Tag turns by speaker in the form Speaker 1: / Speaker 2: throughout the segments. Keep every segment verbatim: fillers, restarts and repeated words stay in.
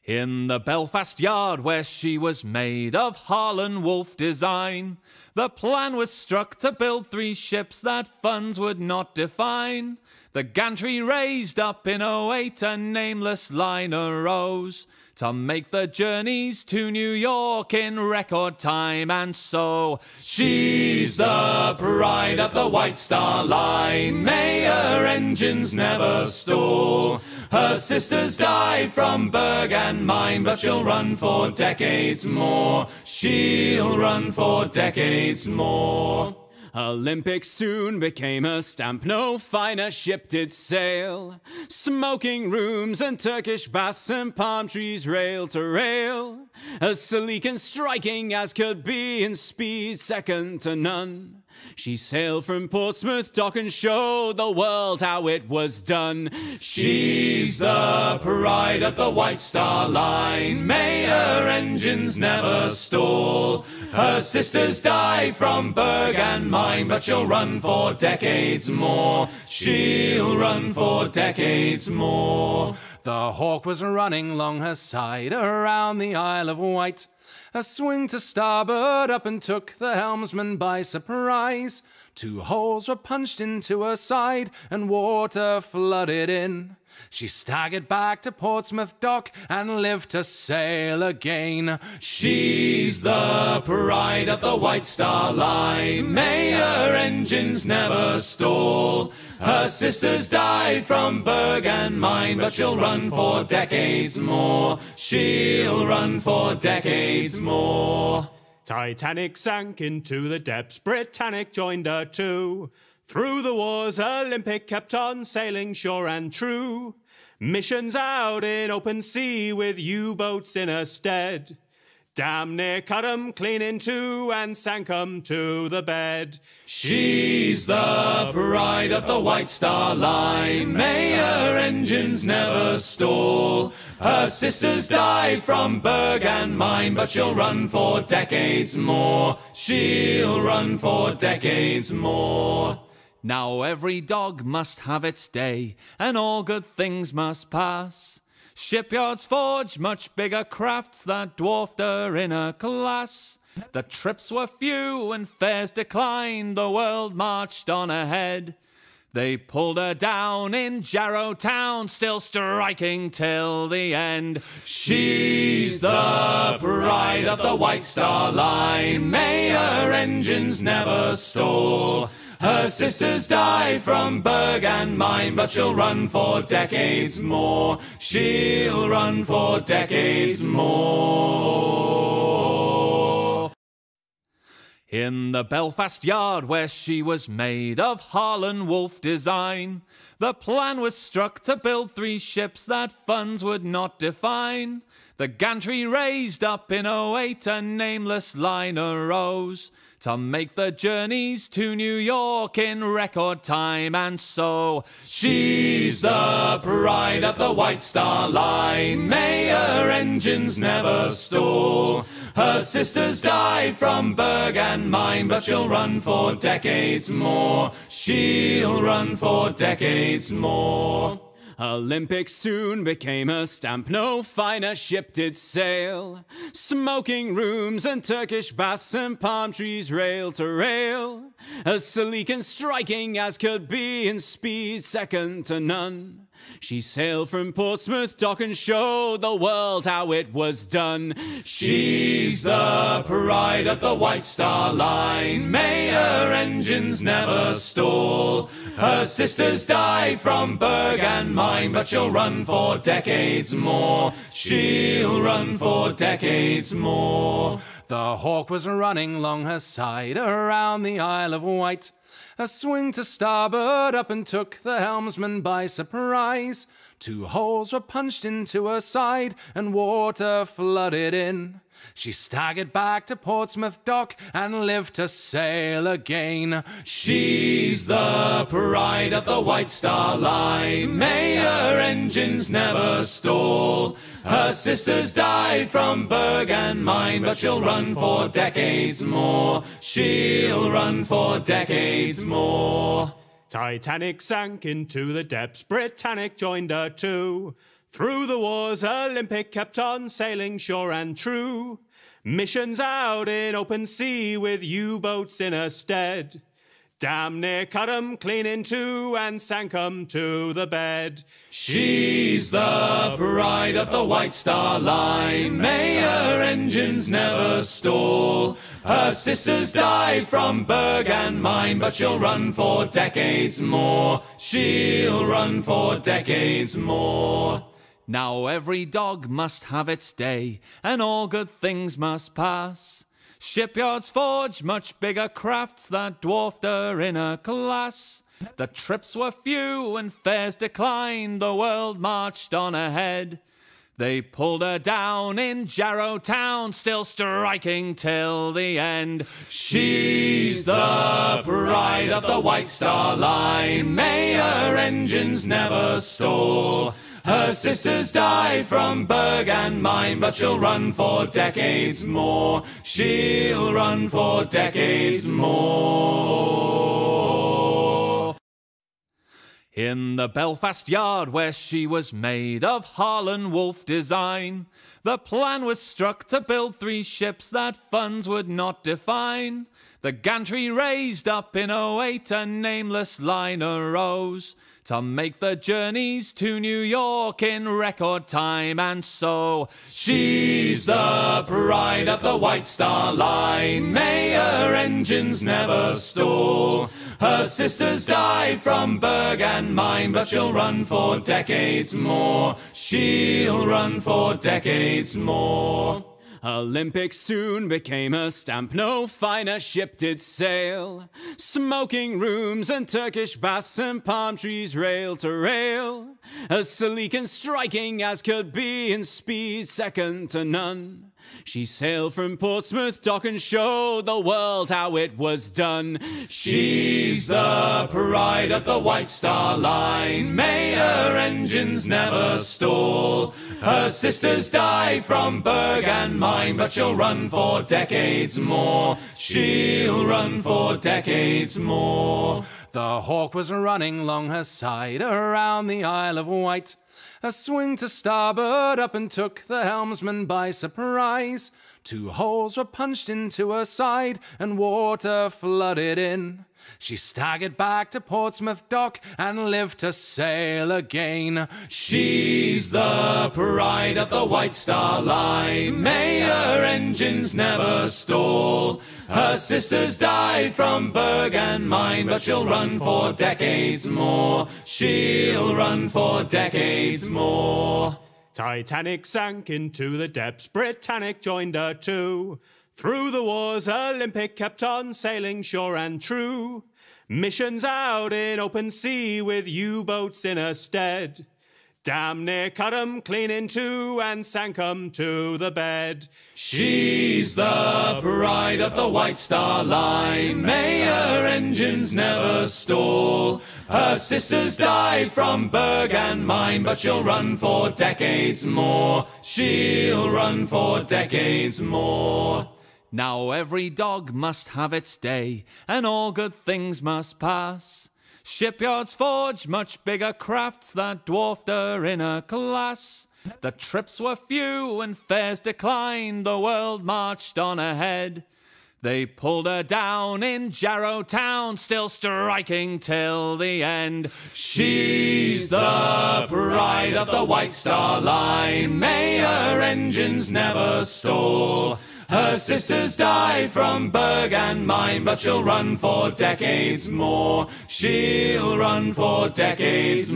Speaker 1: In the Belfast yard where she was made of Harlan Wolff design, the plan was struck to build three ships that funds would not define. The gantry raised up in oh eight, a nameless line arose to make the journeys to New York in record time. And so she's the pride of the White Star Line. May her engines never stall. Her sisters died from Berg and mine, but she'll run for decades more. She'll run for decades more.
Speaker 2: Olympic soon became a stamp, no finer ship did sail. Smoking rooms and Turkish baths and palm trees rail to rail. As sleek and striking as could be in speed second to none. She sailed from Portsmouth dock and showed the world how it was done.
Speaker 1: She's the pride of the White Star Line. May her engines never stall. Her sisters died from Berg and mine, but she'll run for decades more. She'll run for decades more.
Speaker 3: The Hawk was running along her side around the Isle of Wight. A swing to starboard up and took the helmsman by surprise. Two holes were punched into her side and water flooded in. She staggered back to Portsmouth dock and lived to sail again.
Speaker 1: She's the pride of the White Star Line. May her engines never stall. Her sisters died from Berg and mine, but she'll run for decades more. She'll run for decades more.
Speaker 4: Titanic sank into the depths, Britannic joined her too. Through the wars, Olympic kept on sailing sure and true. Missions out in open sea with U-boats in her stead. Damn near cut 'em clean in two and sank 'em to the bed.
Speaker 1: She's the pride of the White Star Line. May her engines never stall. Her sisters died from Berg and mine, but she'll run for decades more. She'll run for decades more. Now every dog must have its day, and all good things must pass. Shipyards forge much bigger crafts that dwarfed her in her class. The trips were few and fares declined, the world marched on ahead. They pulled her down in Jarrow Town, still striking till the end. She's the pride of the White Star Line. May her engines never stall. Her sisters died from Berg and mine, but she'll run for decades more. She'll run for decades more. In the Belfast yard where she was made of Harlan Wolff design, the plan was struck to build three ships that funds would not define. The gantry raised up in oh eight, a nameless line arose to make the journeys to New York in record time. And so she's the pride of the White Star Line. May her engines never stall. Her sisters died from Berg and mine, but she'll run for decades more. She'll run for decades more.
Speaker 2: Olympic soon became a stamp, no finer ship did sail. Smoking rooms and Turkish baths and palm trees rail to rail. As sleek and striking as could be in speed second to none. She sailed from Portsmouth dock and showed the world how it was done.
Speaker 1: She's the pride of the White Star Line. May her engines never stall. Her sisters died from Berg and mine, but she'll run for decades more. She'll run for decades more.
Speaker 3: The Hawk was running along her side around the Isle of Wight. A swing to starboard up and took the helmsman by surprise. Two holes were punched into her side and water flooded in. She staggered back to Portsmouth dock and lived to sail again.
Speaker 1: She's the pride of the White Star Line. May her engines never stall. Her sisters died from Berg and mine, but she'll run for decades more. She'll run for decades more.
Speaker 4: Titanic sank into the depths, Britannic joined her too. Through the wars, Olympic kept on sailing sure and true. Missions out in open sea with U-boats in her stead. Damn near cut 'em clean in two and sank 'em to the bed.
Speaker 1: She's the pride of the White Star Line. May her engines never stall. Her sisters died from Berg and mine, but she'll run for decades more. She'll run for decades more.
Speaker 2: Now every dog must have its day, and all good things must pass. Shipyards forge much bigger crafts that dwarfed her in her class. The trips were few and fares declined, the world marched on ahead. They pulled her down in Jarrow Town, still striking till the end.
Speaker 1: She's the pride of the White Star Line. May her engines never stall. Her sisters died from Berg and mine, but she'll run for decades more. She'll run for decades more.
Speaker 2: In the Belfast yard where she was made of Harlan Wolff design, the plan was struck to build three ships that funds would not define. The gantry raised up in oh eight, a nameless line arose to make the journeys to New York in record time, and so
Speaker 1: she's the pride of the White Star Line. May her engines never stall. Her sisters died from Berg and mine, but she'll run for decades more. She'll run for decades more.
Speaker 2: Olympic soon became a stamp, no finer ship did sail. Smoking rooms and Turkish baths and palm trees rail to rail. As sleek and striking as could be in speed second to none. She sailed from Portsmouth dock and showed the world how it was done.
Speaker 1: She's the pride of the White Star Line. May her engines never stall. Her sisters died from Berg and mine, but she'll run for decades more. She'll run for decades more.
Speaker 3: The Hawk was running along her side around the Isle of Wight. A swing to starboard up and took the helmsman by surprise. Two holes were punched into her side and water flooded in. She staggered back to Portsmouth dock and lived to sail again.
Speaker 1: She's the pride of the White Star Line. May her engines never stall. Her sisters died from Berg and mine, but she'll run for decades more. She'll run for decades more.
Speaker 4: Titanic sank into the depths, Britannic joined her too. Through the wars, Olympic kept on sailing sure and true. Missions out in open sea with U-boats in her stead. Damn near cut 'em clean in two and sank 'em to the bed.
Speaker 1: She's the pride of the White Star Line. May her engines never stall. Her sisters died from Berg and mine, but she'll run for decades more. She'll run for decades more.
Speaker 2: Now every dog must have its day, and all good things must pass. Shipyards forge much bigger crafts that dwarfed her in her class. The trips were few and fares declined, the world marched on ahead. They pulled her down in Jarrow Town, still striking till the end.
Speaker 1: She's the pride of the White Star Line. May her engines never stall. Her sisters died from Berg and mine, but she'll run for decades more. She'll run for decades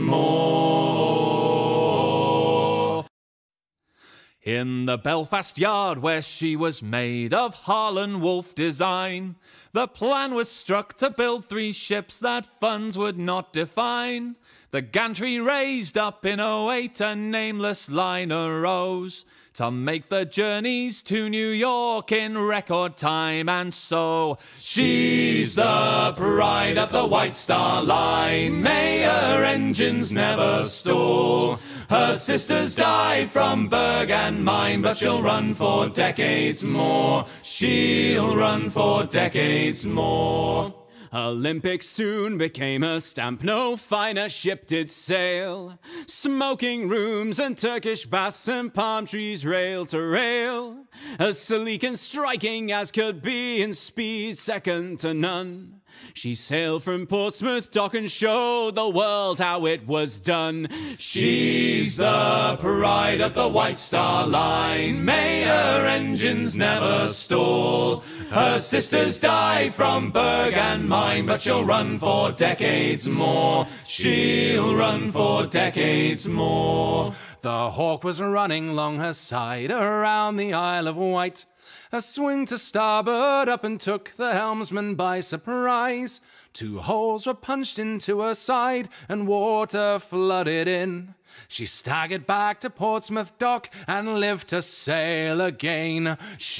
Speaker 1: more.
Speaker 2: In the Belfast yard where she was made of Harlan Wolff design, the plan was struck to build three ships that funds would not define. The gantry raised up in oh eight, a nameless line arose to make the journeys to New York in record time, and so
Speaker 1: she's the pride of the White Star Line. May her engines never stall. Her sisters died from Berg and mine, but she'll run for decades more. She'll run for decades more.
Speaker 2: Olympic soon became a stamp, no finer ship did sail. Smoking rooms and Turkish baths and palm trees rail to rail. As sleek and striking as could be, in speed second to none. She sailed from Portsmouth dock and showed the world how it was done.
Speaker 1: She's the pride of the White Star Line, may her engines never stall. Her sisters died from Berg and mine, but she'll run for decades more. She'll run for decades more.
Speaker 3: The Hawk was running along her side around the Isle of Wight. A swing to starboard up and took the helmsman by surprise. Two holes were punched into her side and water flooded in. She staggered back to Portsmouth dock and lived to sail again.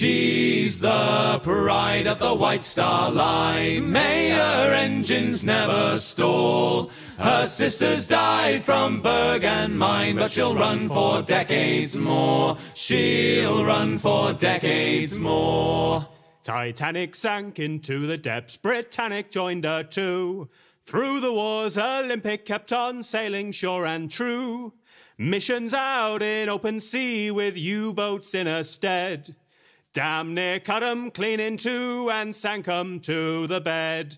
Speaker 1: She's the pride of the White Star Line, may her engines never stall. Her sisters died from Berg and mine, but she'll run for decades more. She'll run for decades more.
Speaker 4: Titanic sank into the depths, Britannic joined her too. Through the wars, Olympic kept on sailing sure and true. Missions out in open sea with U-boats in her stead. Damn near cut 'em clean in two and sank 'em to the bed.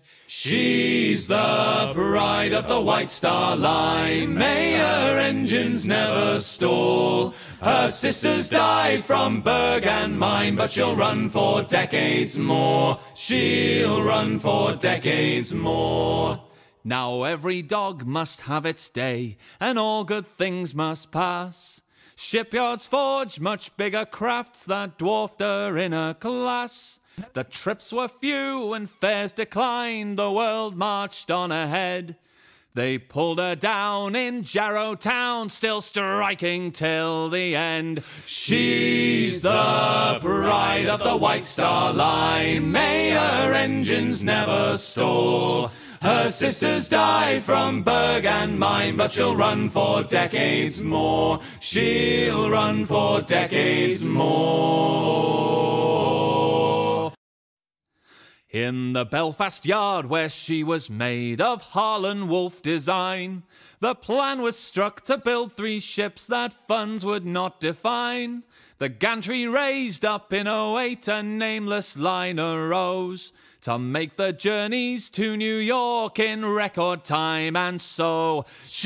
Speaker 1: She's the pride of the White Star Line, may her engines never stall. Her sisters died from Berg and mine, but she'll run for decades more. She'll run for decades more.
Speaker 2: Now every dog must have its day, and all good things must pass. Shipyards forge much bigger crafts that dwarfed her in her class. The trips were few and fares declined, the world marched on ahead. They pulled her down in Jarrow Town, still striking till the end.
Speaker 1: She's the pride of the White Star Line, may her engines never stall. Her sisters died from Berg and mine, but she'll run for decades more. She'll run for decades more.
Speaker 2: In the Belfast yard where she was made of Harlan Wolff design, the plan was struck to build three ships that funds would not define. The gantry raised up in oh eight, a nameless line arose to make the journeys to New York in record time, and so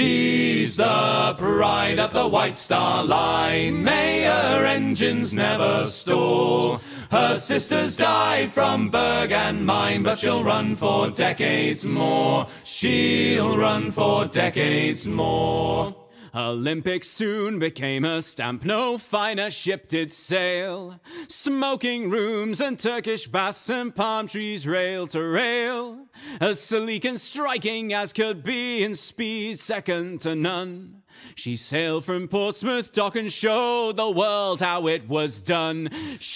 Speaker 1: she's the pride of the White Star Line, may her engines never stall. Her sisters died from Berg and mine, but she'll run for decades more. She'll run for decades more.
Speaker 2: Olympic soon became a stamp, no finer ship did sail. Smoking rooms and Turkish baths and palm trees rail to rail. As sleek and striking as could be, in speed second to none. She sailed from Portsmouth dock and showed the world how it was done.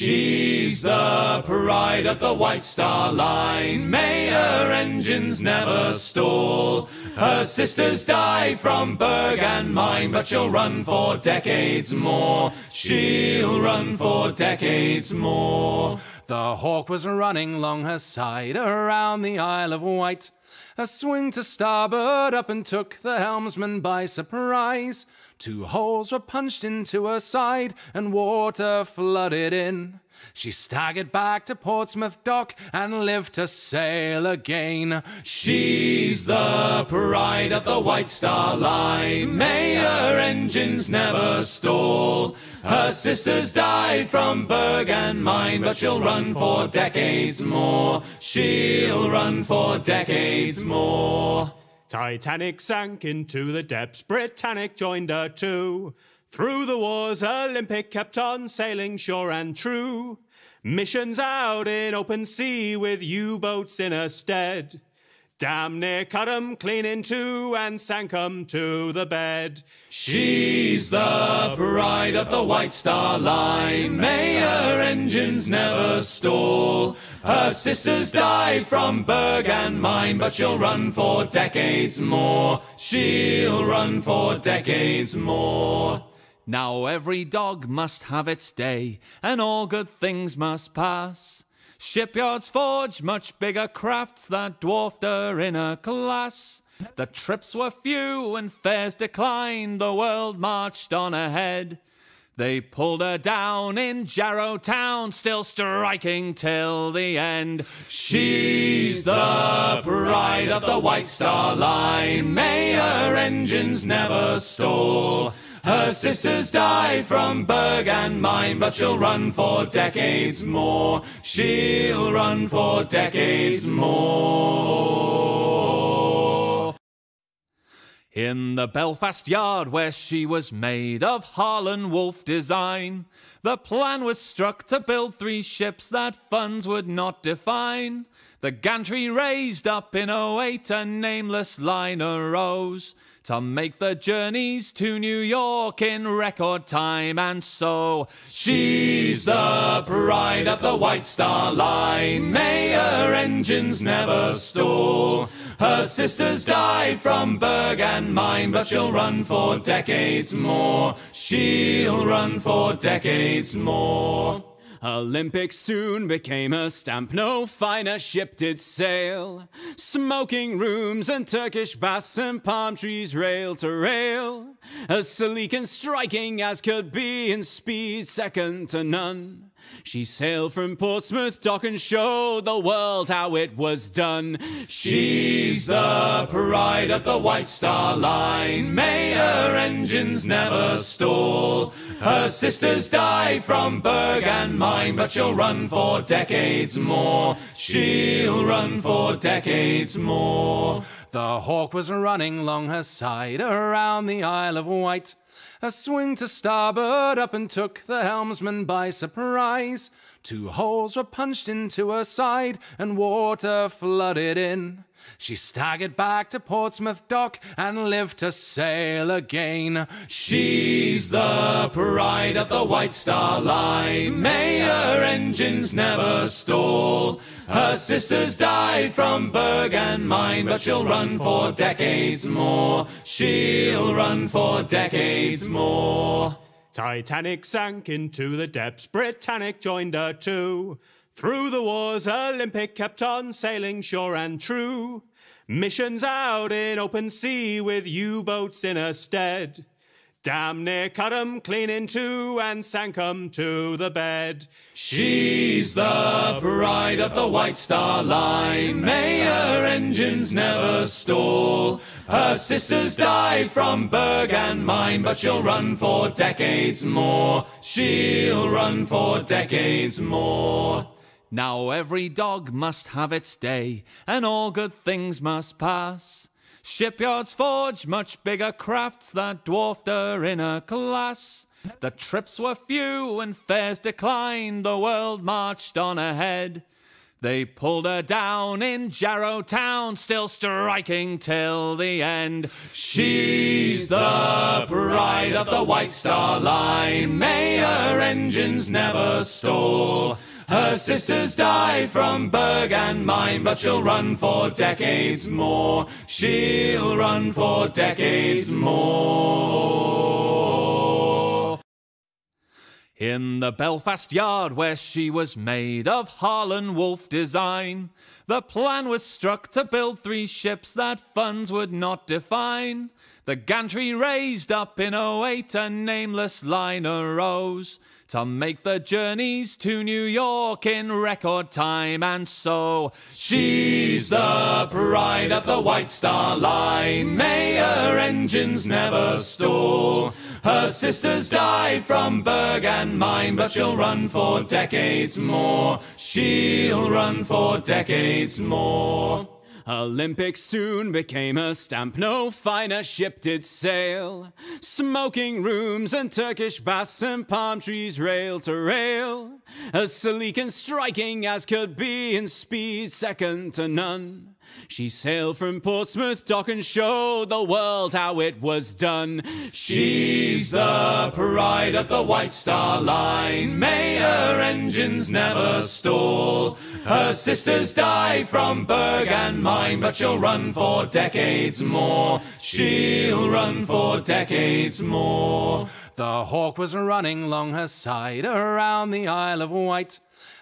Speaker 1: She's the pride of the White Star Line, may her engines never stall. Her sisters died from Berg and mine, but she'll run for decades more. She'll run for decades more.
Speaker 3: The Hawk was running along her side around the Isle of Wight. A swing to starboard up and took the helmsman by surprise. Two holes were punched into her side and water flooded in. She staggered back to Portsmouth dock and lived to sail again.
Speaker 1: She's the pride of the White Star Line, may her engines never stall. Her sisters died from Berg and mine, but she'll run for decades more. She'll run for decades more.
Speaker 4: Titanic sank into the depths, Britannic joined her too. Through the wars, Olympic kept on sailing sure and true. Missions out in open sea with U-boats in her stead. Damn near cut 'em clean in two and sank 'em to the bed.
Speaker 1: She's the pride of the White Star Line, may her engines never stall. Her sisters died from Berg and mine, but she'll run for decades more. She'll run for decades more.
Speaker 2: Now every dog must have its day, and all good things must pass.
Speaker 1: Shipyards forged much bigger crafts that dwarfed her in her class. The trips were few and fares declined, the world marched on ahead. They pulled her down in Jarrow Town, still striking till the end. She's the pride of the White Star Line, may her engines never stall. Her sisters died from Berg and mine, but she'll run for decades more. She'll run for decades more. In the Belfast yard where she was made of Harlan Wolff design, the plan was struck to build three ships that funds would not define. The gantry raised up in oh eight, a nameless line arose to make the journeys to New York in record time, and so she's the pride of the White Star Line, may her engines never stall. Her sisters died from Berg and mine, but she'll run for decades more. She'll run for decades more.
Speaker 2: Olympic soon became a stamp, no finer ship did sail. Smoking rooms and Turkish baths and palm trees rail to rail. As sleek and striking as could be, in speed second to none. She sailed from Portsmouth dock and showed the world how it was done.
Speaker 1: She's the pride of the White Star Line, may her engines never stall. Her sisters died from Berg and mine, but she'll run for decades more. She'll run for decades more.
Speaker 3: The Hawk was running along her side around the Isle of Wight. A swing to starboard up and took the helmsman by surprise. Two holes were punched into her side and water flooded in. She staggered back to Portsmouth dock and lived to sail again.
Speaker 1: She's the pride of the White Star Line, may her engines never stall. Her sisters died from Berg and mine, but she'll run for decades more. She'll run for decades more.
Speaker 4: Titanic sank into the depths, Britannic joined her too. Through the wars, Olympic kept on sailing sure and true. Missions out in open sea with U-boats in her stead. Damn near cut 'em clean in two and sank 'em to the bed.
Speaker 1: She's the pride of the White Star Line, may her engines never stall. Her sisters died from Berg and mine, but she'll run for decades more. She'll run for decades more. Now every dog must have its day, and all good things must pass. Shipyards forged much bigger crafts that dwarfed her in her class. The trips were few and fares declined, the world marched on ahead. They pulled her down in Jarrow Town, still striking till the end. She's the pride of the White Star Line, may her engines never stall. Her sisters died from Berg and mine, but she'll run for decades more. She'll run for decades more. In the Belfast yard where she was made of Harlan Wolff design, the plan was struck to build three ships that funds would not define. The gantry raised up in oh eight, a nameless line arose to make the journeys to New York in record time, and so she's the pride of the White Star Line, may her engines never stall. Her sisters died from Berg and mine, but she'll run for decades more. She'll run for decades more.
Speaker 2: Olympic soon became a stamp, no finer ship did sail. Smoking rooms and Turkish baths and palm trees rail to rail. As sleek and striking as could be, in speed second to none. She sailed from Portsmouth dock and showed the world how it was done.
Speaker 1: She's the pride of the White Star Line, may her engines never stall. Her sisters died from Berg and mine, but she'll run for decades more. She'll run for decades more.
Speaker 3: The Hawk was running along her side around the Isle of Wight.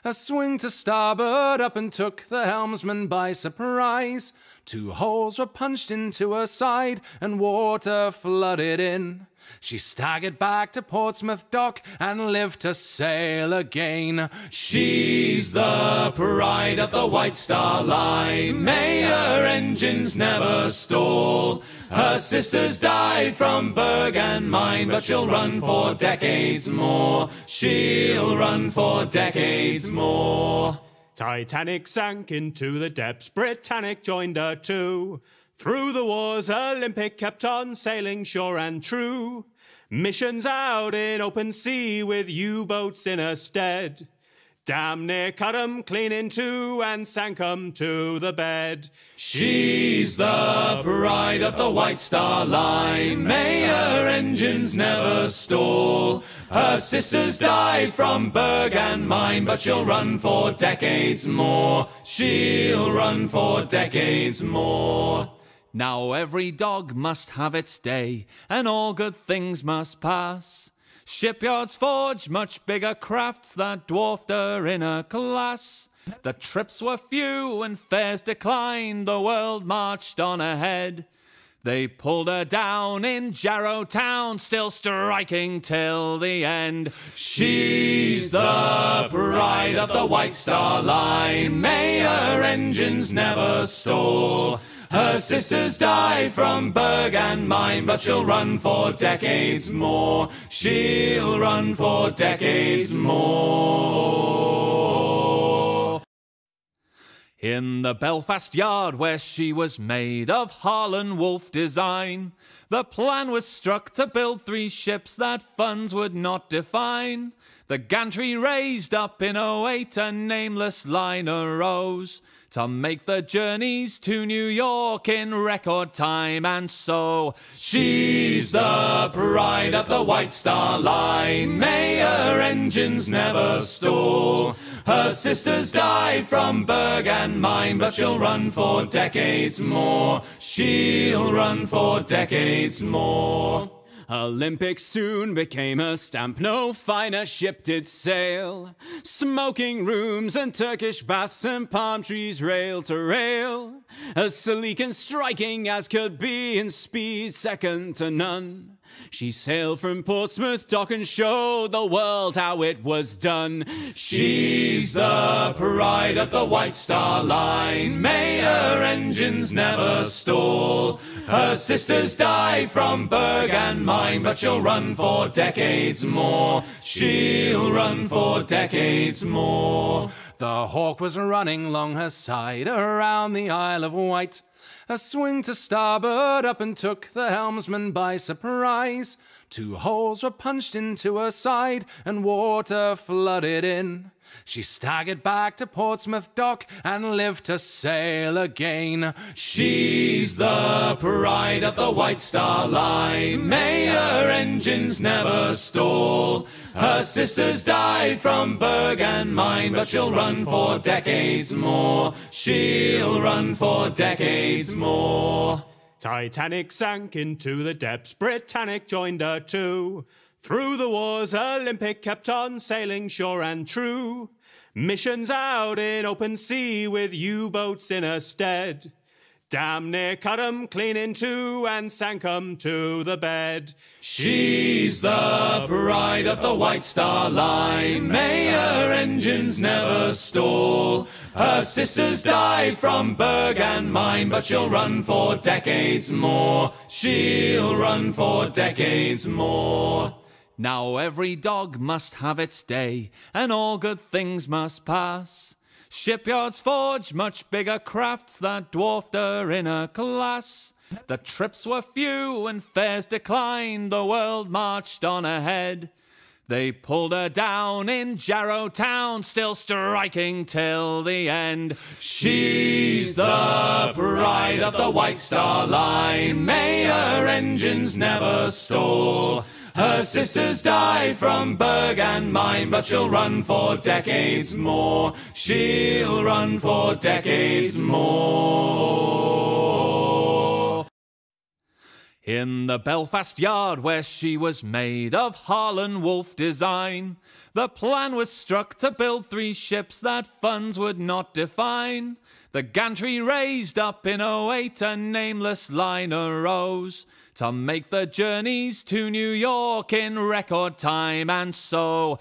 Speaker 3: A swing to starboard up and took the helmsman by surprise. Two holes were punched into her side and water flooded in. She staggered back to Portsmouth dock and lived to sail again.
Speaker 1: She's the pride of the White Star Line. May her engines never stall. Her sisters died from Berg and mine, but she'll run for decades more. She'll run for decades more.
Speaker 4: Titanic sank into the depths, Britannic joined her too. Through the wars, Olympic kept on sailing sure and true. Missions out in open sea with U-boats in her stead. Damn near cut 'em clean in two and sank 'em to the bed.
Speaker 1: She's the pride of the White Star Line. May her engines never stall. Her sisters died from Berg and mine, but she'll run for decades more. She'll run for decades more.
Speaker 2: Now every dog must have its day, and all good things must pass. Shipyards forge much bigger crafts that dwarfed her in her class. The trips were few and fares declined, the world marched on ahead. They pulled her down in Jarrow Town, still striking till the end.
Speaker 1: She's the pride of the White Star Line. May her engines never stall. Her sisters died from Berg and mine, but she'll run for decades more. She'll run for decades more.
Speaker 2: In the Belfast yard where she was made of Harlan Wolff design, the plan was struck to build three ships that funds would not define. The gantry raised up in oh eight, a nameless line arose to make the journeys to New York in record time, and so
Speaker 1: she's the pride of the White Star Line. May her engines never stall. Her sisters died from Berg and mine, but she'll run for decades more. She'll run for decades more.
Speaker 2: Olympic soon became a stamp, no finer ship did sail. Smoking rooms and Turkish baths and palm trees rail to rail. As sleek and striking as could be in speed second to none. She sailed from Portsmouth dock and showed the world how it was done.
Speaker 1: She's the pride of the White Star Line. May her engines never stall. Her sisters died from Berg and mine, but she'll run for decades more. She'll run for decades more.
Speaker 3: The Hawk was running along her side around the Isle of Wight. A swing to starboard up and took the helmsman by surprise. Two holes were punched into her side and water flooded in. She staggered back to Portsmouth dock and lived to sail again.
Speaker 1: She's the pride of the White Star Line. May her engines never stall. Her sisters died from Berg and mine, but she'll run for decades more. She'll run for decades more.
Speaker 4: Titanic sank into the depths, Britannic joined her too. Through the wars, Olympic kept on sailing sure and true. Missions out in open sea with U-boats in her stead. Damn near cut 'em clean in two and sank 'em to the bed.
Speaker 1: She's the pride of the White Star Line. May her engines never stall. Her sisters died from Berg and mine, but she'll run for decades more. She'll run for decades more.
Speaker 2: Now every dog must have its day, and all good things must pass. Shipyards forge much bigger crafts that dwarfed her in her class. The trips were few and fares declined, the world marched on ahead. They pulled her down in Jarrow Town, still striking till the end.
Speaker 1: She's the pride of the White Star Line. May her engines never stall. Her sisters died from Berg and mine, but she'll run for decades more. She'll run for decades more. In the Belfast yard where she was made of Harlan Wolff design, the plan was struck to build three ships that funds would not define. The gantry raised up in oh eight, a nameless line arose to make the journeys to New York in record time. And so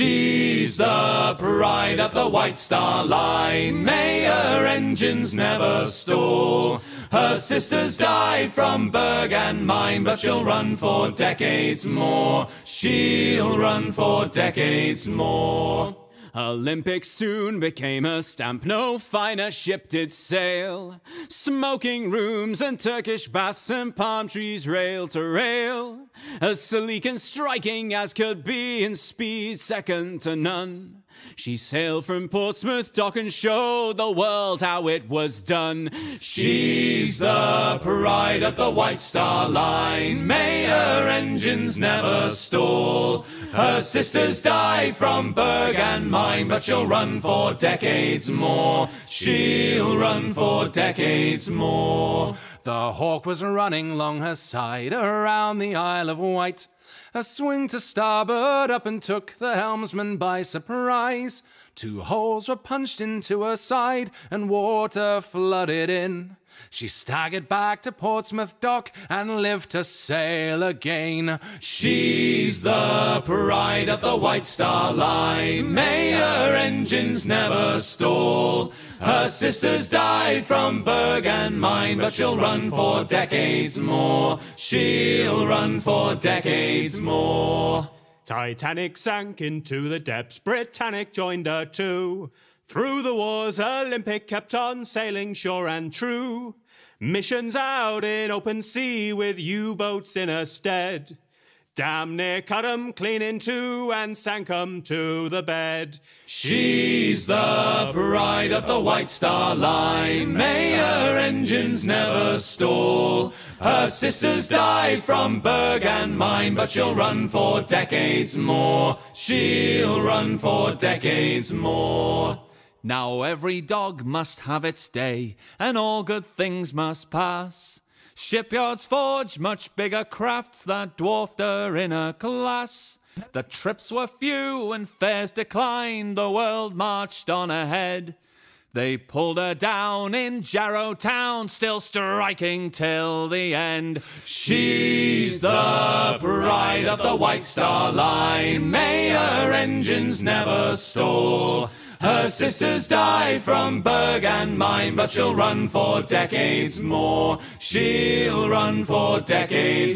Speaker 1: she's the pride of the White Star Line. May her engines never stall. Her sisters died from Berg and mine, but she'll run for decades more. She'll run for decades more.
Speaker 2: Olympic soon became a stamp, no finer ship did sail. Smoking rooms and Turkish baths and palm trees rail to rail. As sleek and striking as could be in speed second to none. She sailed from Portsmouth dock and showed the world how it was done.
Speaker 1: She's the pride of the White Star Line. May her engines never stall. Her sisters died from Berg and mine, but she'll run for decades more. She'll run for decades more.
Speaker 3: The Hawk was running along her side around the Isle of Wight. A swing to starboard up and took the helmsman by surprise. Two holes were punched into her side and water flooded in. She staggered back to Portsmouth dock and lived to sail again.
Speaker 1: She's the pride of the White Star Line. May her engines never stall. Her sisters died from Berg and mine, but she'll run for decades more. She'll run for decades more.
Speaker 4: Titanic sank into the depths, Britannic joined her too. Through the wars, Olympic kept on sailing sure and true. Missions out in open sea with U-boats in her stead. Damn near cut 'em clean in two and sank 'em to the bed.
Speaker 1: She's the pride of the White Star Line. May her engines never stall. Her sisters died from Berg and mine, but she'll run for decades more. She'll run for decades more. Now every dog must have its day, and all good things must pass. Shipyards forge much bigger crafts that dwarfed her in her class. The trips were few and fares declined, the world marched on ahead. They pulled her down in Jarrow Town, still striking till the end. She's the pride of the White Star Line. May her engines never stall. Her sisters died from Berg and mine, but she'll run for decades more. She'll run for decades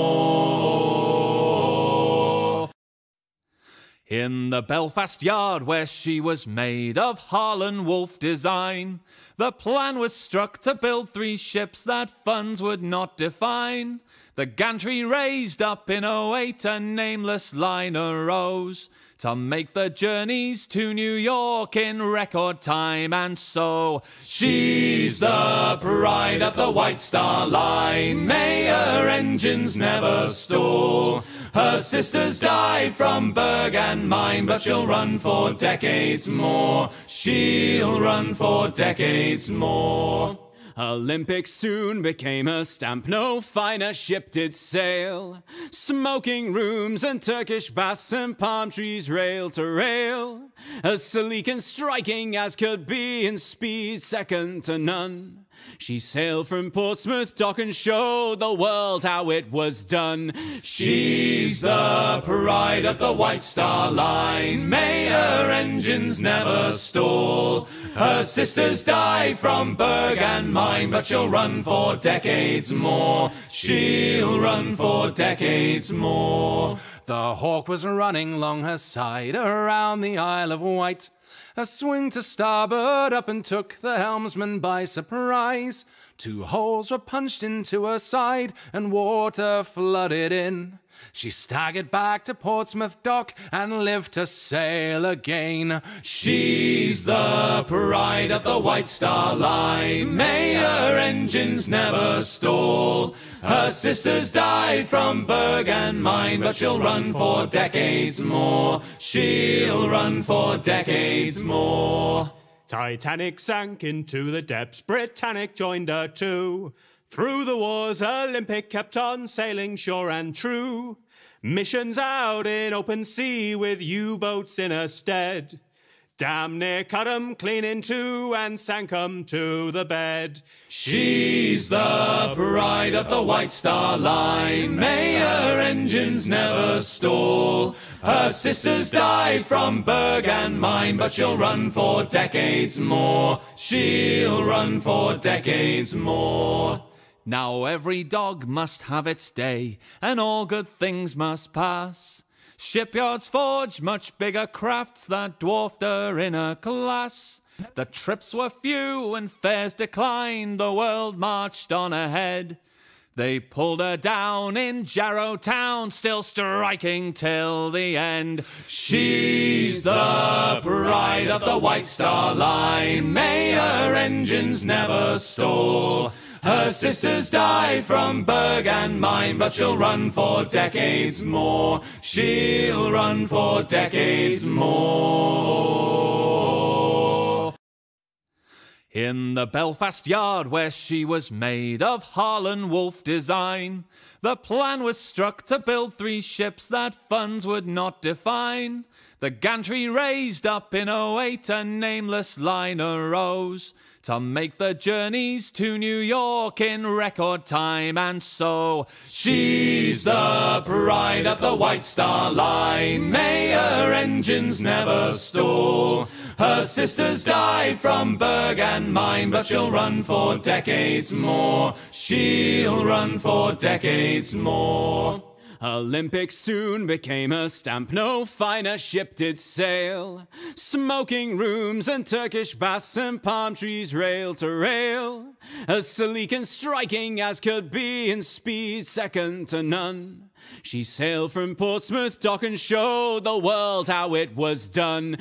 Speaker 1: more. In the Belfast yard where she was made of Harlan Wolff design, the plan was struck to build three ships that funds would not define. The gantry raised up in oh eight, a nameless line arose to make the journeys to New York in record time. And so she's the pride of the White Star Line. May her engines never stall. Her sisters died from Berg and mine, but she'll run for decades more. She'll run for decades more.
Speaker 2: Olympic soon became a stamp, no finer ship did sail. Smoking rooms and Turkish baths and palm trees rail to rail. As sleek and striking as could be in speed second to none. She sailed from Portsmouth dock and showed the world how it was done.
Speaker 1: She's the pride of the White Star Line. May her engines never stall. Her sisters died from Berg and mine, but she'll run for decades more. She'll run for decades more.
Speaker 3: The Hawk was running along her side around the Isle of Wight. A swing to starboard up and took the helmsman by surprise. Two holes were punched into her side and water flooded in. She staggered back to Portsmouth dock and lived to sail again.
Speaker 1: She's the pride of the White Star Line. May her engines never stall. Her sisters died from Berg and mine, but she'll run for decades more. She'll run for decades more.
Speaker 4: Titanic sank into the depths, Britannic joined her too. Through the wars, Olympic kept on sailing sure and true. Missions out in open sea with U-boats in her stead. Damn near cut 'em clean in two and sank 'em to the bed.
Speaker 1: She's the pride of the White Star Line. May her engines never stall. Her sisters died from Berg and mine, but she'll run for decades more. She'll run for decades more.
Speaker 2: Now every dog must have its day, and all good things must pass. Shipyards forge much bigger crafts that dwarfed her in her class. The trips were few and fares declined, the world marched on ahead. They pulled her down in Jarrow Town, still striking till the end.
Speaker 1: She's the pride of the White Star Line. May her engines never stall. Her sisters died from Berg and mine, but she'll run for decades more. She'll run for decades more.
Speaker 2: In the Belfast yard where she was made of Harlan Wolff design, the plan was struck to build three ships that funds would not define. The gantry raised up in oh eight, a nameless line arose to make the journeys to New York in record time, and so
Speaker 1: she's the pride of the White Star Line. May her engines never stall. Her sisters died from Berg and mine, but she'll run for decades more. She'll run for decades more.
Speaker 2: Olympic soon became a stamp, no finer ship did sail. Smoking rooms and Turkish baths and palm trees rail to rail. As sleek and striking as could be in speed second to none. She sailed from Portsmouth dock and showed the world how it was done.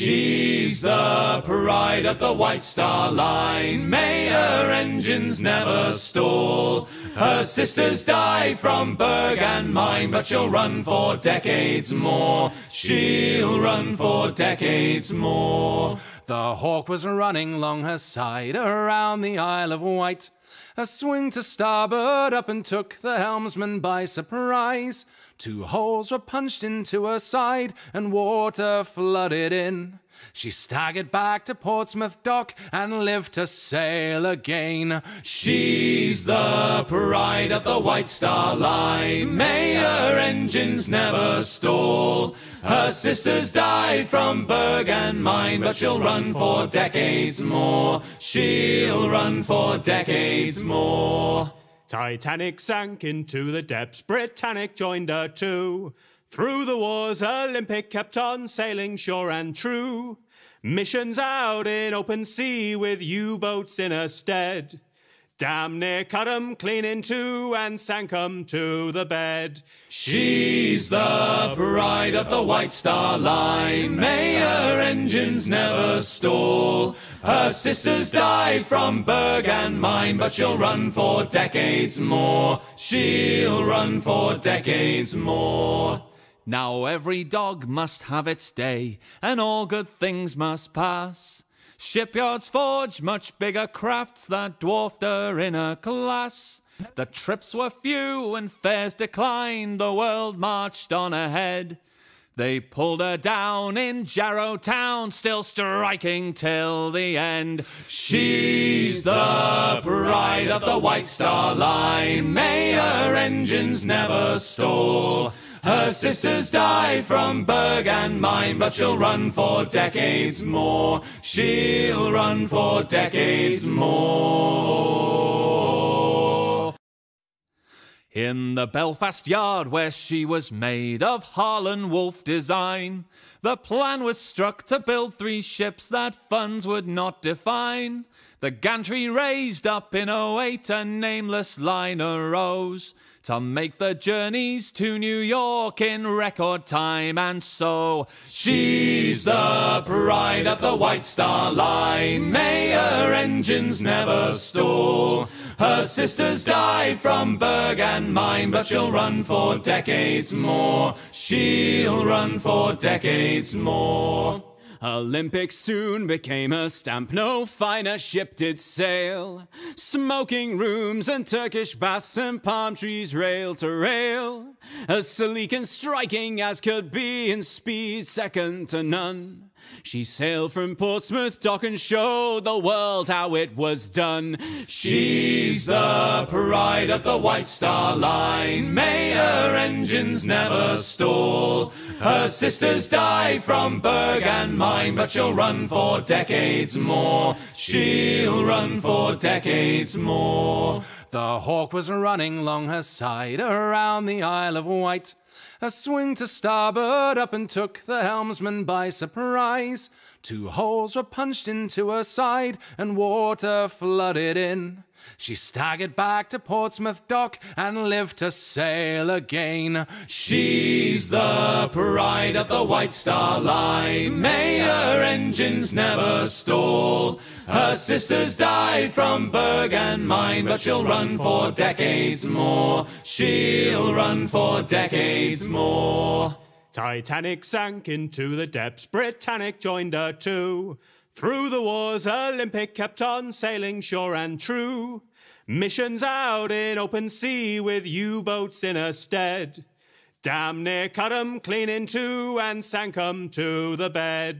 Speaker 1: She's the pride of the White Star Line. May her engines never stall. Her sisters died from Berg and mine, but she'll run for decades more. She'll run for decades more.
Speaker 3: The Hawk was running along her side around the Isle of Wight. A swing to starboard up and took the helmsman by surprise. Two holes were punched into her side and water flooded in. She staggered back to Portsmouth dock and lived to sail again.
Speaker 1: She's the pride of the White Star Line. May her engines never stall. Her sisters died from Berg and mine, but she'll run for decades more. She'll run for decades more.
Speaker 4: Titanic sank into the depths, Britannic joined her too. Through the wars, Olympic kept on sailing sure and true. Missions out in open sea with U-boats in her stead. Damn near cut 'em clean in two and sank 'em to the bed.
Speaker 1: She's the pride of the White Star Line. May her engines never stall. Her sisters died from Berg and mine, but she'll run for decades more. She'll run for decades more.
Speaker 2: Now every dog must have its day, and all good things must pass. Shipyards forge much bigger crafts that dwarfed her in her class. The trips were few and fares declined, the world marched on ahead. They pulled her down in Jarrow Town, still striking till the end.
Speaker 1: She's the pride of the White Star Line. May her engines never stall. Her sisters died from Berg and mine, but she'll run for decades more. She'll run for decades more.
Speaker 2: In the Belfast yard where she was made of Harlan Wolff design, the plan was struck to build three ships that funds would not define. The gantry raised up in oh eight, a nameless line arose to make the journeys to New York in record time, and so
Speaker 1: she's the pride of the White Star Line. May her engines never stall. Her sisters died from Berg and mine, but she'll run for decades more. She'll run for decades more.
Speaker 2: Olympic soon became a stamp, no finer ship did sail. Smoking rooms and Turkish baths and palm trees rail to rail. As sleek and striking as could be, in speed second to none. She sailed from Portsmouth dock and showed the world how it was done.
Speaker 1: She's the pride of the White Star Line. May her engines never stall. Her sisters died from Berg and mine, but she'll run for decades more. She'll run for decades more.
Speaker 3: The Hawk was running long her side around the Isle of Wight. A swing to starboard up and took the helmsman by surprise. Two holes were punched into her side and water flooded in. She staggered back to Portsmouth dock and lived to sail again.
Speaker 1: She's the pride of the White Star Line. May her engines never stall. Her sisters died from Berg and mine, but she'll run for decades more. She'll run for decades more.
Speaker 4: Titanic sank into the depths, Britannic joined her too. Through the wars, Olympic kept on sailing sure and true. Missions out in open sea with U-boats in her stead. Damn near cut 'em clean in two and sank 'em to the bed.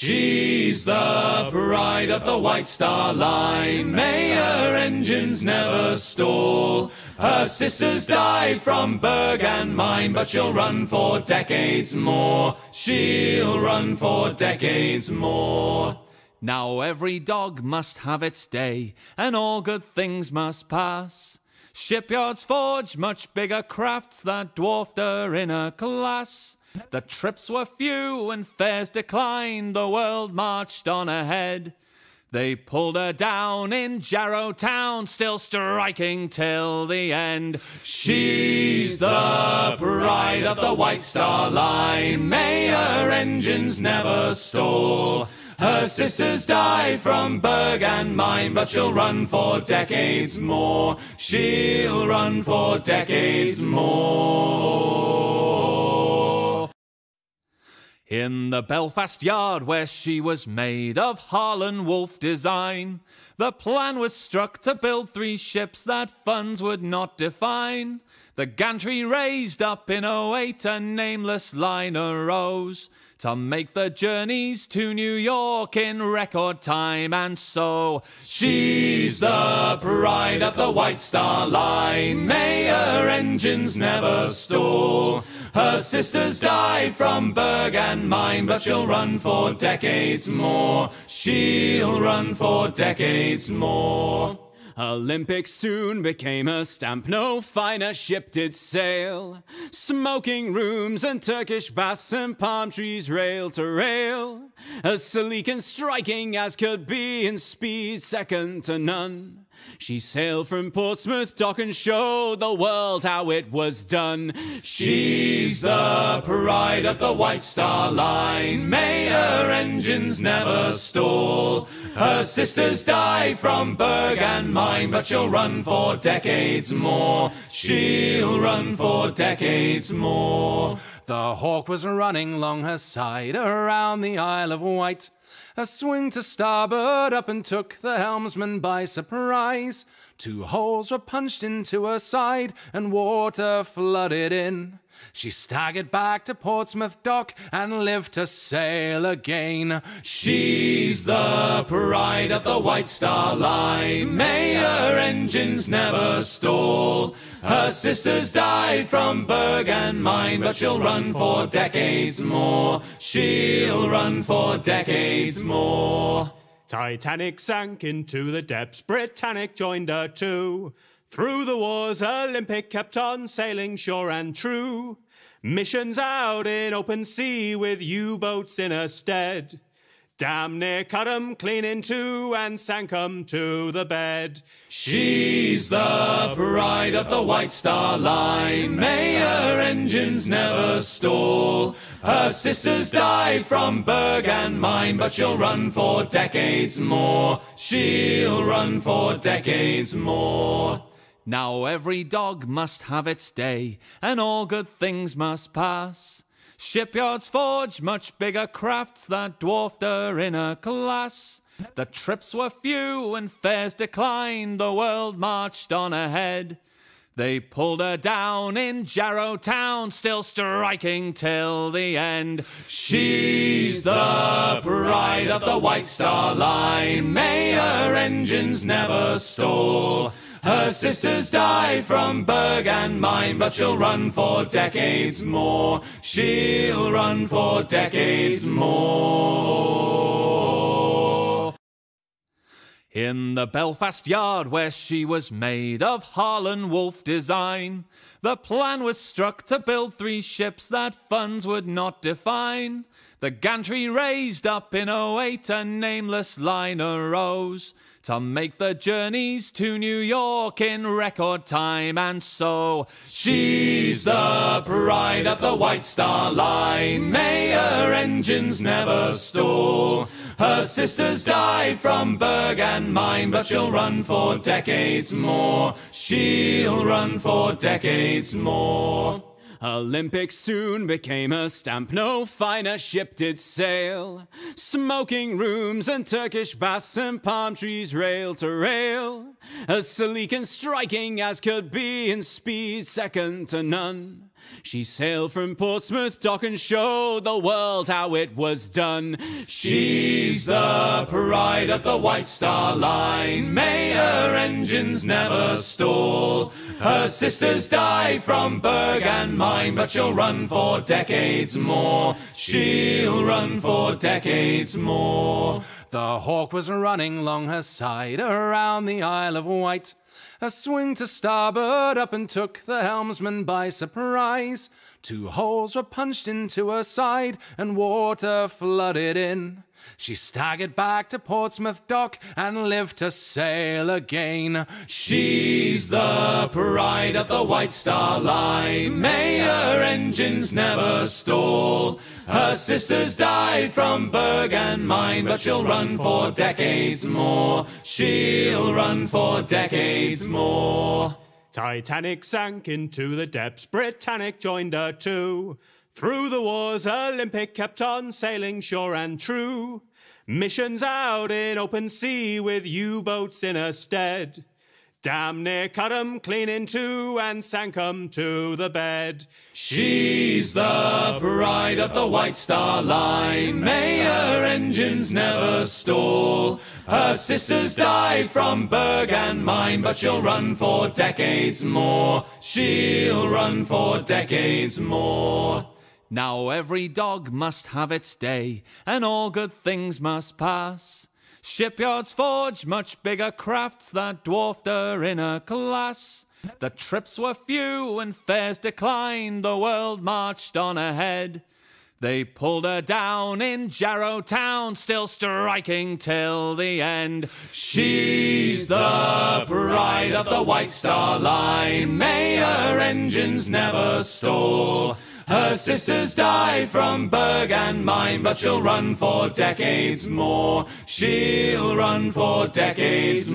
Speaker 1: She's the pride of the White Star Line. May her engines never stall. Her sisters died from Berg and mine, but she'll run for decades more. She'll run for decades more.
Speaker 2: Now every dog must have its day, and all good things must pass. Shipyards forge much bigger crafts that dwarfed her in her class. The trips were few and fares declined, the world marched on ahead. They pulled her down in Jarrow Town, still striking till the end.
Speaker 1: She's the pride of the White Star Line. May her engines never stall. Her sisters died from Berg and mine, but she'll run for decades more. She'll run for decades more.
Speaker 2: In the Belfast yard where she was made of Harlan Wolff design, the plan was struck to build three ships that funds would not define. The gantry raised up in oh eight, a nameless line arose to make the journeys to New York in record time, and so
Speaker 1: she's the pride of the White Star Line. May her engines never stall. Her sisters died from Berg and mine, but she'll run for decades more. She'll run for decades more.
Speaker 2: Olympic soon became a stamp, no finer ship did sail. Smoking rooms and Turkish baths and palm trees rail to rail. As sleek and striking as could be, in speed second to none. She sailed from Portsmouth dock and showed the world how it was done.
Speaker 1: She's the pride of the White Star Line. May her engines never stall. Her sisters died from Berg and mine, but she'll run for decades more. She'll run for decades more.
Speaker 3: The Hawk was running long her side around the Isle of Wight. A swing to starboard up and took the helmsman by surprise. Two holes were punched into her side and water flooded in. She staggered back to Portsmouth dock and lived to sail again.
Speaker 1: She's the pride of the White Star Line. May her engines never stall. Her sisters died from Berg and mine, but she'll run for decades more. She'll run for decades more.
Speaker 4: Titanic sank into the depths, Britannic joined her too. Through the wars, Olympic kept on sailing sure and true. Missions out in open sea with U-boats in her stead. Damn near cut 'em clean in two and sank 'em to the bed.
Speaker 1: She's the pride of the White Star Line. May her engines never stall. Her sisters died from Berg and mine, but she'll run for decades more. She'll run for decades more.
Speaker 2: Now every dog must have its day, and all good things must pass.
Speaker 1: Shipyards forged much bigger crafts that dwarfed her in her class. The trips were few and fares declined, the world marched on ahead. They pulled her down in Jarrow Town, still striking till the end. She's the pride of the White Star Line, may her engines never stall. Her sisters died from Berg and mine, but she'll run for decades more. She'll run for decades more. In the Belfast yard where she was made of Harlan Wolff design, the plan was struck to build three ships that funds would not define. The gantry raised up in oh eight, a nameless line arose to make the journeys to New York in record time. And so she's the pride of the White Star Line, may her engines never stall. Her sisters died from Berg and mine, but she'll run for decades more. She'll run for decades more.
Speaker 2: Olympic soon became a stamp, no finer ship did sail. Smoking rooms and Turkish baths and palm trees rail to rail. As sleek and striking as could be, in speed second to none. She sailed from Portsmouth dock and showed the world how it was done.
Speaker 1: She's the pride of the White Star Line, may her engines never stall. Her sisters died from Berg and mine, but she'll run for decades more. She'll run for decades more.
Speaker 3: The Hawk was running along her side around the Isle of Wight. A swing to starboard up and took the helmsman by surprise. Two holes were punched into her side and water flooded in. She staggered back to Portsmouth dock and lived to sail again.
Speaker 1: She's the pride of the White Star Line, may her engines never stall. Her sisters died from Berg and mine, but she'll run for decades more. She'll run for decades more.
Speaker 4: Titanic sank into the depths, Britannic joined her too. Through the wars, Olympic kept on sailing sure and true. Missions out in open sea with U-boats in her stead. Damn near cut 'em clean in two and sank 'em to the bed.
Speaker 1: She's the pride of the White Star Line, may her engines never stall. Her sisters died from Berg and mine, but she'll run for decades more. She'll run for decades more. Now every dog must have its day, and all good things must pass. Shipyards forged much bigger crafts that dwarfed her in her class. The trips were few and fares declined, the world marched on ahead. They pulled her down in Jarrow Town, still striking till the end. She's the pride of the White Star Line, may her engines never stall. Her sisters died from Berg and mine, but she'll run for decades more. She'll run for decades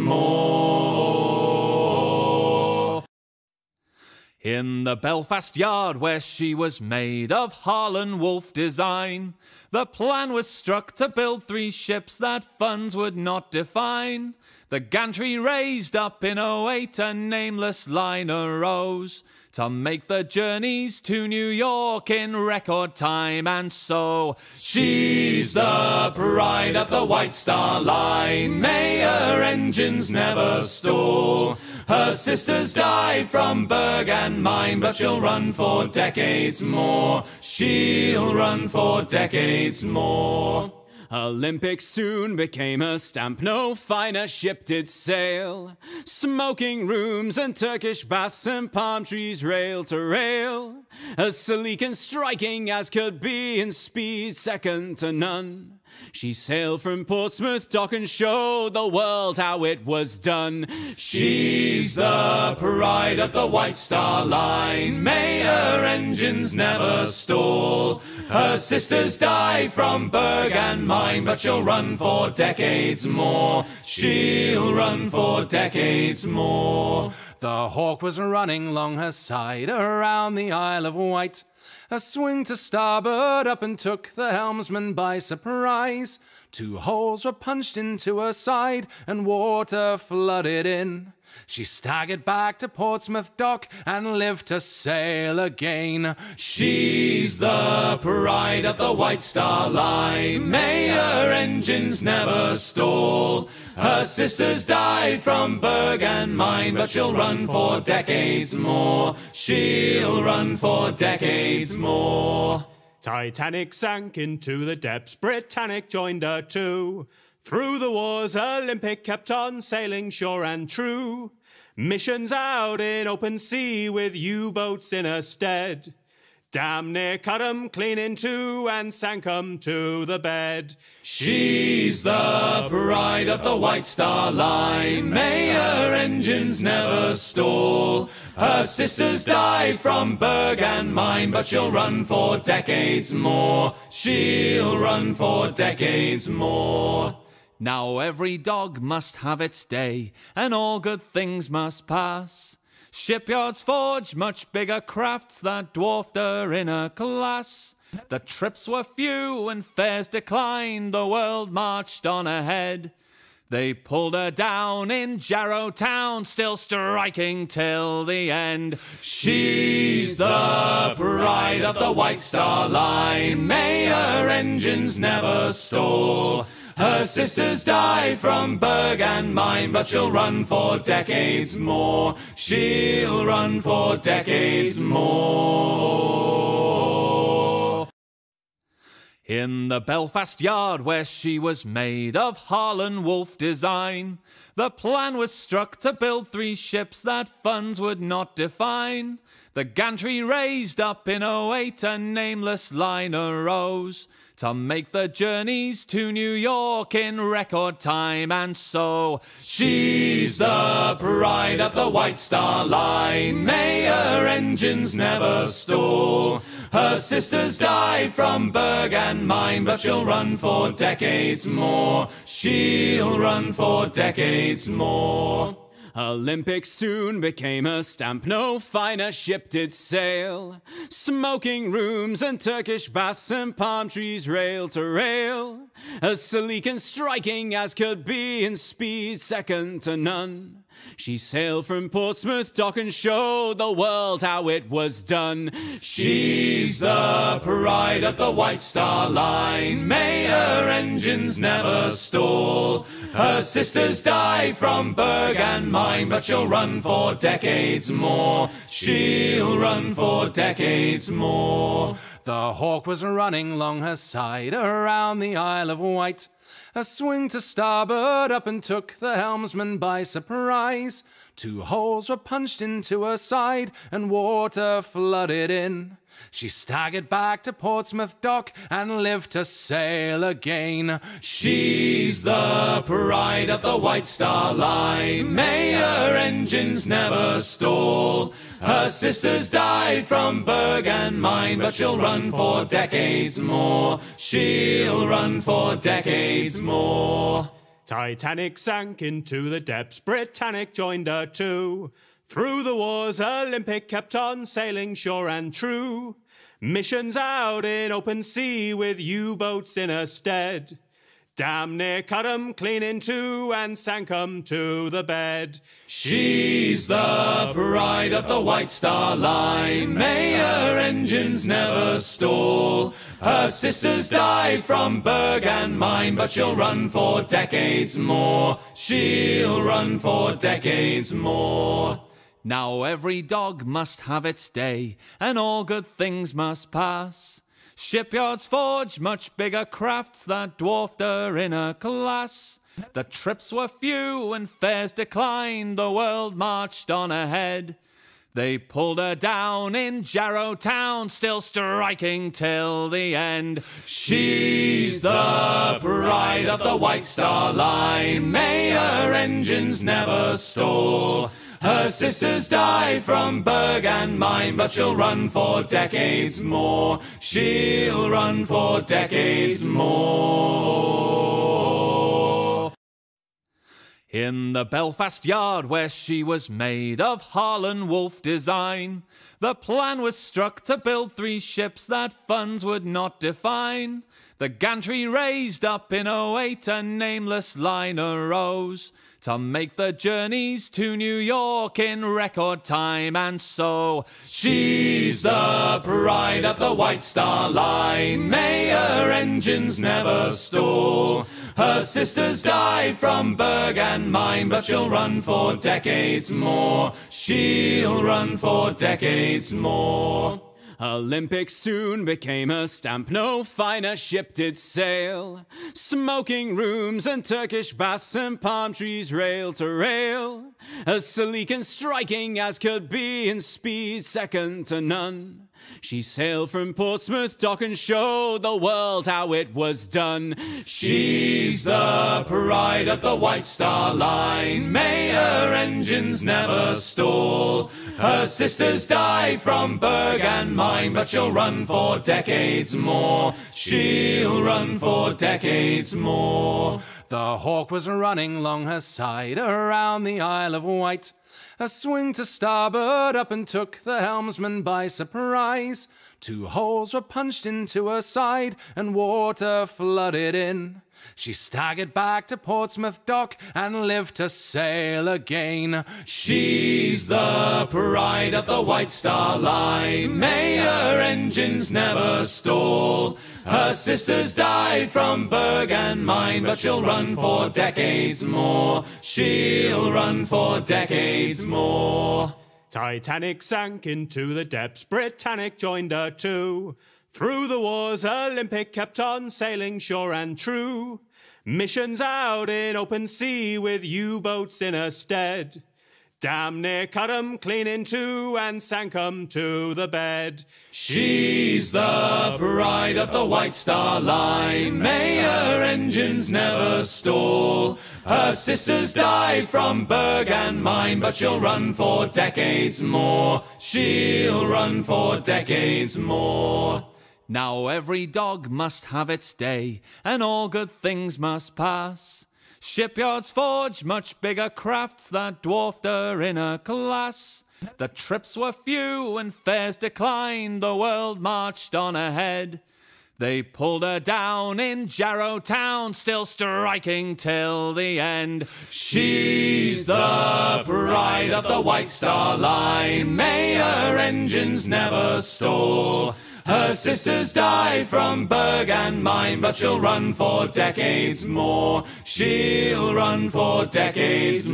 Speaker 1: more. In the Belfast yard where she was made of Harlan Wolff design, the plan was struck to build three ships that funds would not define. The gantry raised up in oh eight, a nameless line arose to make the journeys to New York in record time. And so she's the pride of the White Star Line, may her engines never stall. Her sisters died from Berg and mine, but she'll run for decades more. She'll run for decades more.
Speaker 2: Olympic soon became a stamp, no finer ship did sail. Smoking rooms and Turkish baths and palm trees rail to rail. As sleek and striking as could be, in speed second to none. She sailed from Portsmouth dock and showed the world how it was done.
Speaker 1: She's the pride of the White Star Line, may her engines never stall. Her sisters died from Berg and mine, but she'll run for decades more. She'll run for decades more.
Speaker 3: The Hawk was running along her side around the Isle of Wight. a swing to starboard up and took the helmsman by surprise. Two holes were punched into her side and water flooded in. She staggered back to Portsmouth dock and lived to sail again.
Speaker 1: She's the pride of the White Star Line. May her engines never stall. Her sisters died from Berg and mine, but she'll run for decades more. She'll run for decades more.
Speaker 4: Titanic sank into the depths, Britannic joined her too. Through the wars, Olympic kept on sailing sure and true. Missions out in open sea with U-boats in her stead. Damn near cut 'em clean in two and sank 'em to the bed.
Speaker 1: She's the pride of the White Star Line. May her engines never stall. Her sisters died from Berg and mine, but she'll run for decades more. She'll run for decades more.
Speaker 2: Now every dog must have its day, and all good things must pass. Shipyards forge much bigger crafts that dwarfed her in her class. The trips were few and fares declined, the world marched on ahead. They pulled her down in Jarrow Town, still striking till the end.
Speaker 1: She's the pride of the White Star Line. May her engines never stall. Her sisters died from Berg and mine, but she'll run for decades more. She'll run for decades more.
Speaker 2: In the Belfast yard where she was made of Harlan Wolff design, the plan was struck to build three ships that funds would not define. The gantry raised up in oh eight, a nameless line arose to make the journeys to New York in record time, and so
Speaker 1: she's the pride of the White Star Line. May her engines never stall. Her sisters died from Berg and mine, but she'll run for decades more. She'll run for decades more.
Speaker 2: Olympic soon became a stamp, no finer ship did sail. Smoking rooms and Turkish baths and palm trees rail to rail. As sleek and striking as could be in speed second to none. She sailed from Portsmouth dock and showed the world how it was done.
Speaker 1: She's the pride of the White Star Line. May her engines never stall. Her sisters died from Berg and mine, but she'll run for decades more. She'll run for decades more.
Speaker 3: The Hawk was running along her side around the Isle of Wight. A swing to starboard up and took the helmsman by surprise. Two holes were punched into her side and water flooded in. She staggered back to Portsmouth dock and lived to sail again.
Speaker 1: She's the pride of the White Star Line. May her engines never stall. Her sisters died from Berg and mine, but she'll run for decades more. She'll run for decades more.
Speaker 4: Titanic sank into the depths, Britannic joined her too. Through the wars, Olympic kept on sailing sure and true. Missions out in open sea with U-boats in her stead. Damn near cut 'em clean in two and sank 'em to the bed.
Speaker 1: She's the pride of the White Star Line. May her engines never stall. Her sisters died from Berg and mine, but she'll run for decades more. She'll run for decades more.
Speaker 2: Now every dog must have its day, and all good things must pass. Shipyards forge much bigger crafts that dwarfed her in her class. The trips were few and fares declined, the world marched on ahead. They pulled her down in Jarrow Town, still striking till the end.
Speaker 1: She's the pride of the White Star Line. May her engines never stall. Her sisters died from Berg and mine, but she'll run for decades more. She'll run for decades more. In the Belfast yard where she was made of Harlan Wolff design, the plan was struck to build three ships that funds would not define. The gantry raised up in oh eight, a nameless line arose to make the journeys to New York in record time. And so she's the pride of the White Star Line. May her engines never stall. Her sisters died from Berg and mine, but she'll run for decades more. She'll run for decades more.
Speaker 2: Olympic soon became a stamp, no finer ship did sail. Smoking rooms and Turkish baths and palm trees rail to rail. As sleek and striking as could be in speed second to none. She sailed from Portsmouth dock and showed the world how it was done.
Speaker 1: She's the pride of the White Star Line. May her engines never stall. Her sisters died from Berg and mine, but she'll run for decades more. She'll run for decades more.
Speaker 3: The Hawk was running along her side around the Isle of Wight. A swing to starboard up and took the helmsman by surprise. Two holes were punched into her side and water flooded in. She staggered back to Portsmouth dock and lived to sail again.
Speaker 1: She's the pride of the White Star Line. May her engines never stall. Her sisters died from Berg and mine, but she'll run for decades more. She'll run for decades more.
Speaker 4: Titanic sank into the depths, Britannic joined her too. Through the wars, Olympic kept on sailing sure and true. Missions out in open sea with U-boats in her stead. Damn near cut 'em clean in two and sank 'em to the bed.
Speaker 1: She's the pride of the White Star Line. May her engines never stall. Her sisters died from Berg and mine, but she'll run for decades more. She'll run for decades more. Now every dog must have its day, and all good things must pass. Shipyards forge much bigger crafts that dwarfed her in her class. The trips were few and fares declined, the world marched on ahead. They pulled her down in Jarrow Town, still striking till the end. She's the pride of the White Star Line. May her engines never stall. Her sisters died from Berg and mine, but she'll run for decades more. She'll run for decades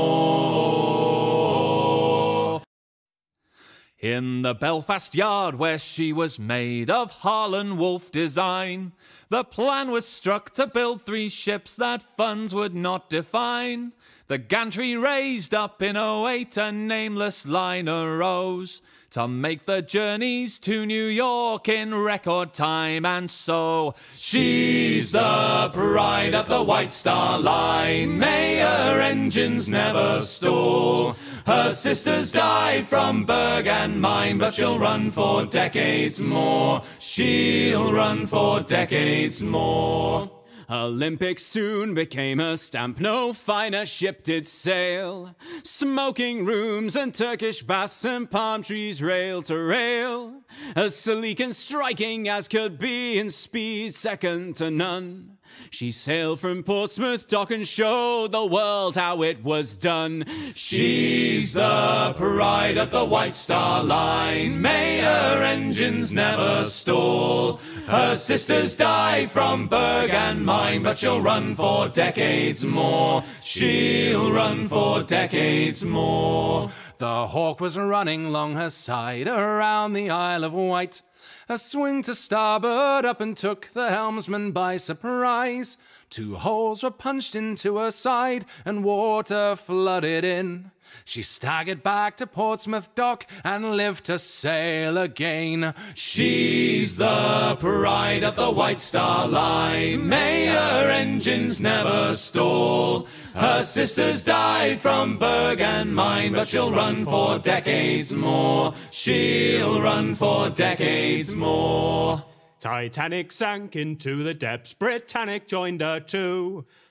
Speaker 1: more. In the Belfast yard where she was made of Harlan Wolff design, the plan was struck to build three ships that funds would not define. The gantry raised up in oh eight, a nameless line arose to make the journeys to New York in record time. And so she's the pride of the White Star Line. May her engines never stall. Her sisters died from Berg and mine, but she'll run for decades more. She'll run for decades more.
Speaker 2: Olympic soon became a stamp, no finer ship did sail. Smoking rooms and Turkish baths and palm trees rail to rail. As sleek and striking as could be in speed second to none. She sailed from Portsmouth dock and showed the world how it was done.
Speaker 1: She's the pride of the White Star Line. May her engines never stall. Her sisters died from Berg and mine, but she'll run for decades more. She'll run for decades more.
Speaker 3: The Hawk was running along her side around the Isle of Wight. A swing to starboard up and took the helmsman by surprise. Two holes were punched into her side and water flooded in. She staggered back to Portsmouth dock and lived to sail again.
Speaker 1: She's the pride of the White Star Line. May her engines never stall. Her sisters died from Berg and mine, but she'll run for decades more. She'll run for decades more.
Speaker 4: Titanic sank into the depths, Britannic joined her too.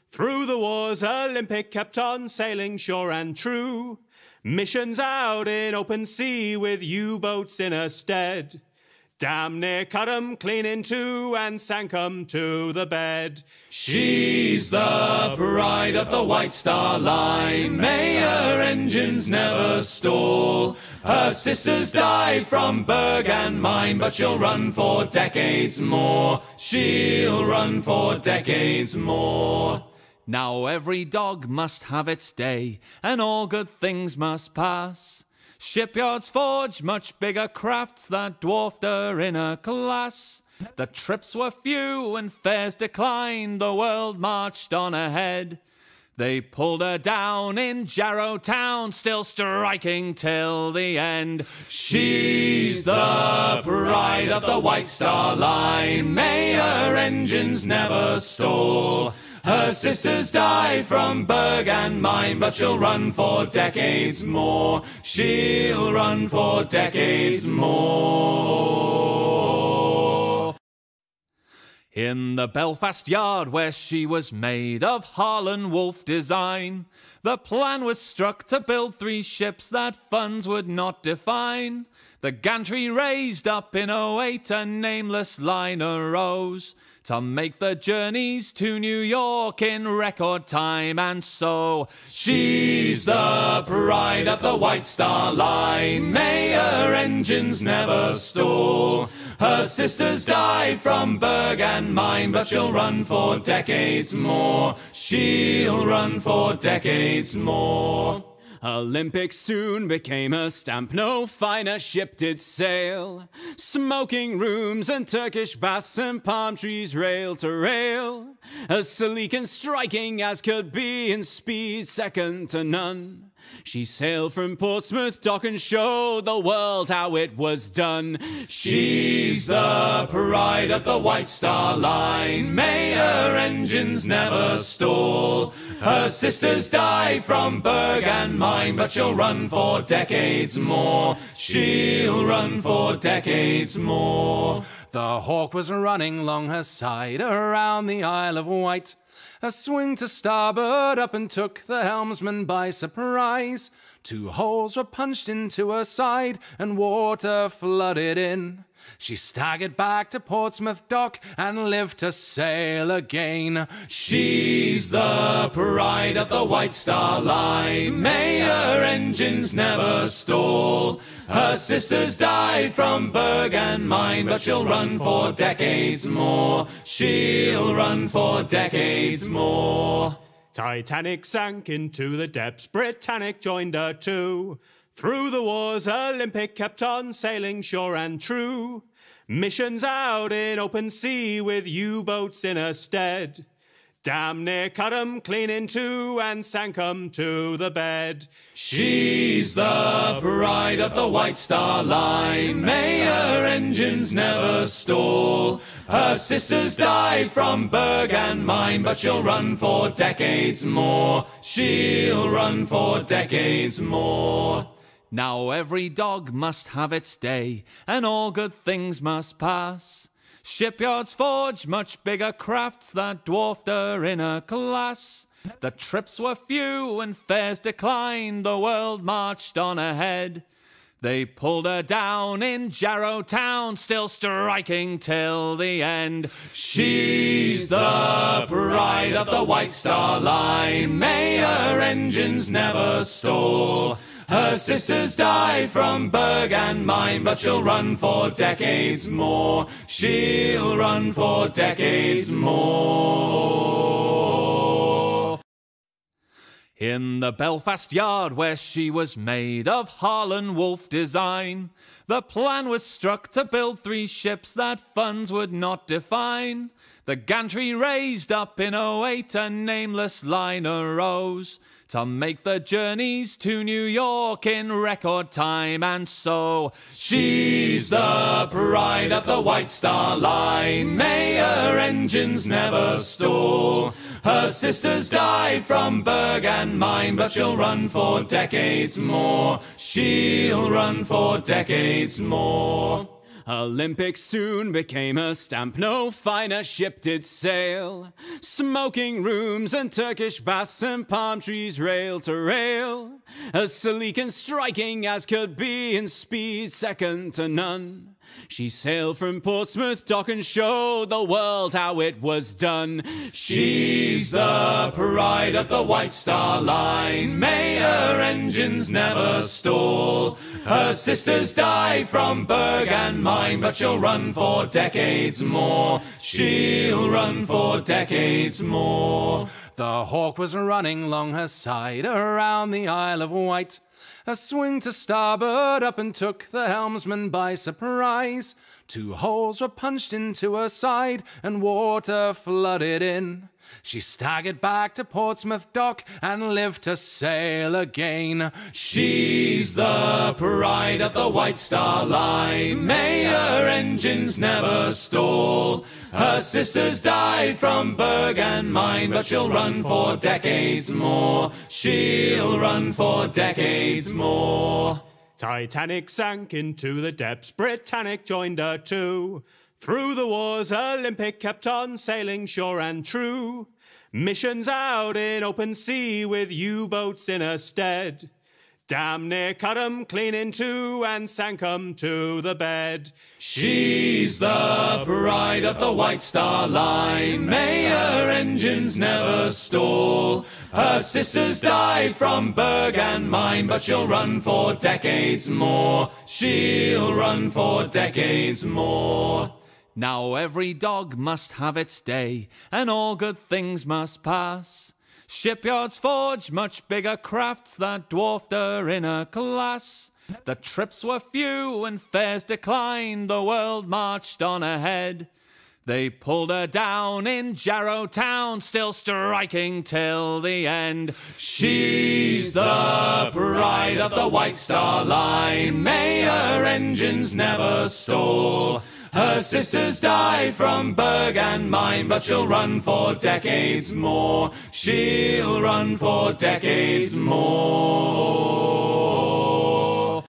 Speaker 4: Through the wars, Olympic kept on sailing sure and true. Missions out in open sea with U-boats in her stead. Damn near cut 'em clean in two and sank 'em to the bed.
Speaker 1: She's the pride of the White Star Line. May her engines never stall. Her sisters died from Berg and mine, but she'll run for decades more. She'll run for decades more.
Speaker 2: Now every dog must have its day, and all good things must pass. Shipyards forge much bigger crafts that dwarfed her in her class. The trips were few and fares declined, the world marched on ahead. They pulled her down in Jarrow Town, still striking till the end.
Speaker 1: She's the pride of the White Star Line. May her engines never stall. Her sisters died from Berg and mine, but she'll run for decades more. She'll run for decades more.
Speaker 2: In the Belfast yard where she was made of Harlan Wolff design, the plan was struck to build three ships that funds would not define. The gantry raised up in oh eight, a nameless line arose to make the journeys to New York in record time, and so
Speaker 1: she's the pride of the White Star Line. May her engines never stall. Her sisters died from Berg and mine, but she'll run for decades more. She'll run for decades more.
Speaker 2: Olympic soon became a stamp, no finer ship did sail. Smoking rooms and Turkish baths and palm trees rail to rail. As sleek and striking as could be in speed second to none. She sailed from Portsmouth dock and showed the world how it was done.
Speaker 1: She's the pride of the White Star Line. May her engines never stall. Her sisters died from Berg and mine, but she'll run for decades more. She'll run for decades more.
Speaker 3: The Hawk was running along her side around the Isle of Wight. A swing to starboard up and took the helmsman by surprise. Two holes were punched into her side and water flooded in. She staggered back to Portsmouth dock and lived to sail again.
Speaker 1: She's the pride of the White Star Line. May her engines never stall. Her sisters died from Berg and mine, but she'll run for decades more. She'll run for decades more.
Speaker 4: Titanic sank into the depths, Britannic joined her too. Through the wars, Olympic kept on sailing sure and true. Missions out in open sea with U-boats in her stead. Damn near cut 'em clean in two and sank 'em to the bed.
Speaker 1: She's the pride of the White Star Line. May her engines never stall. Her sisters died from Berg and mine, but she'll run for decades more. She'll run for decades more.
Speaker 2: Now every dog must have its day, and all good things must pass. Shipyards forge much bigger crafts that dwarfed her in her class. The trips were few and fares declined, the world marched on ahead. They pulled her down in Jarrow Town, still striking till the end.
Speaker 1: She's the pride of the White Star Line. May her engines never stall. Her sisters died from Berg and mine, but she'll run for decades more. She'll run for decades more.
Speaker 2: In the Belfast yard where she was made of Harlan Wolff design, the plan was struck to build three ships that funds would not define. The gantry raised up in oh eight, a nameless line arose to make the journeys to New York in record time, and so
Speaker 1: she's the pride of the White Star Line. May her engines never stall. Her sisters died from Berg and mine, but she'll run for decades more. She'll run for decades more.
Speaker 2: Olympic soon became a stamp, no finer ship did sail. Smoking rooms and Turkish baths and palm trees rail to rail. As sleek and striking as could be, in speed second to none. She sailed from Portsmouth dock and showed the world how it was done.
Speaker 1: She's the pride of the White Star Line. May her engines never stall. Her sisters died from Berg and mine, but she'll run for decades more. She'll run for decades more.
Speaker 3: The Hawk was running along her side around the Isle of Wight. A swing to starboard up and took the helmsman by surprise. Two holes were punched into her side and water flooded in. She staggered back to Portsmouth dock and lived to sail again.
Speaker 1: She's the pride of the White Star Line. May her engines never stall. Her sisters died from Berg and mine, but she'll run for decades more. She'll run for decades more.
Speaker 4: Titanic sank into the depths, Britannic joined her too. Through the wars, Olympic kept on sailing sure and true. Missions out in open sea with U-boats in her stead. Damn near cut 'em clean in two and sank 'em to the bed.
Speaker 1: She's the pride of the White Star Line. May her engines never stall. Her sisters died from Berg and mine, but she'll run for decades more. She'll run for decades more.
Speaker 2: Now every dog must have its day, and all good things must pass. Shipyards forge much bigger crafts that dwarfed her in her class. The trips were few and fares declined, the world marched on ahead. They pulled her down in Jarrow Town, still striking till the end.
Speaker 1: She's the pride of the White Star Line. May her engines never stall. Her sisters died from Berg and mine, but she'll run for decades more. She'll run for decades more.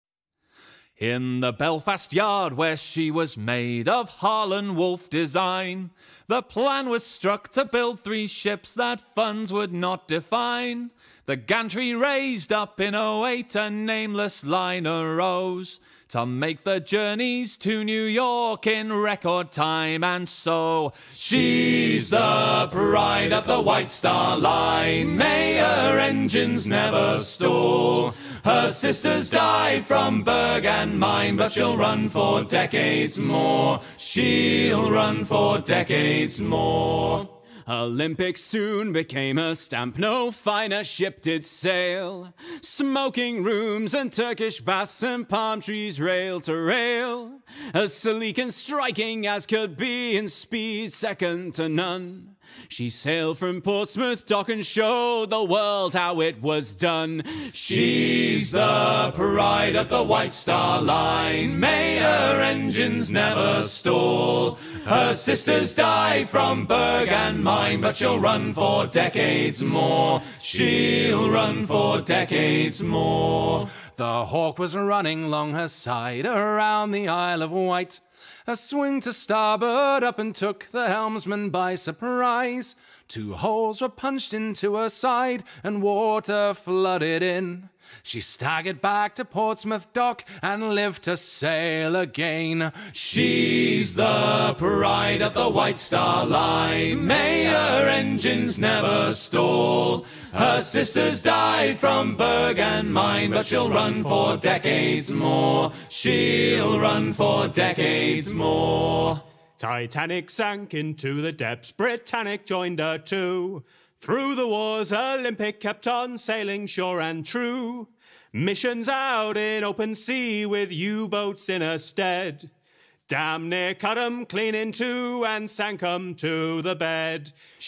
Speaker 2: In the Belfast yard where she was made of Harlan Wolff design, the plan was struck to build three ships that funds would not define. The gantry raised up in oh eight, a nameless line arose to make the journeys to New York in record time, and so
Speaker 1: she's the pride of the White Star Line. May her engines never stall. Her sisters died from Berg and mine, but she'll run for decades more. She'll run for decades more.
Speaker 2: Olympic soon became a stamp, no finer ship did sail. Smoking rooms and Turkish baths and palm trees rail to rail. As sleek and striking as could be, in speed second to none. She sailed from Portsmouth dock and showed the world how it was done.
Speaker 1: She's the pride of the White Star Line. May her engines never stall. Her sisters died from Berg and mine, but she'll run for decades more. She'll run for decades more.
Speaker 3: The Hawk was running along her side around the Isle of Wight. A swing to starboard up and took the helmsman by surprise. Two holes were punched into her side and water flooded in. She staggered back to Portsmouth dock and lived to sail again.
Speaker 1: She's the pride of the White Star Line. May her engines never stall. Her sisters died from Berg and mine, but she'll run for decades more. She'll run for decades more.
Speaker 4: Titanic sank into the depths, Britannic joined her too. Through the wars, Olympic kept on sailing sure and true. Missions out in open sea with U-boats in her stead. Damn near cut 'em clean in two and sank 'em to the bed.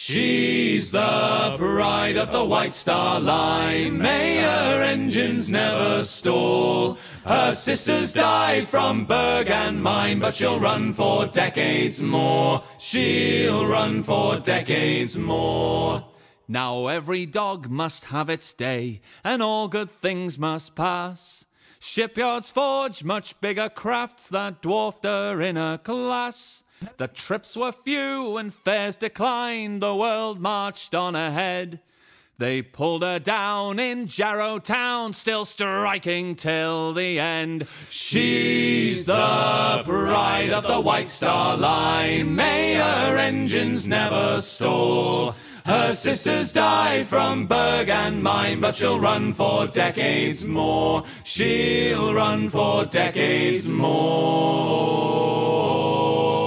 Speaker 1: She's the pride of the White Star Line. May her engines never stall. Her sisters died from Berg and mine, but she'll run for decades more. She'll run for decades more.
Speaker 2: Now every dog must have its day, and all good things must pass.
Speaker 1: Shipyards forged much bigger crafts that dwarfed her in her class. The trips were few and fares declined, the world marched on ahead. They pulled her down in Jarrow Town, still striking till the end. She's the pride of the White Star Line, may her engines never stall. Her sisters died from Berg and mine, but she'll run for decades more. She'll run for decades more.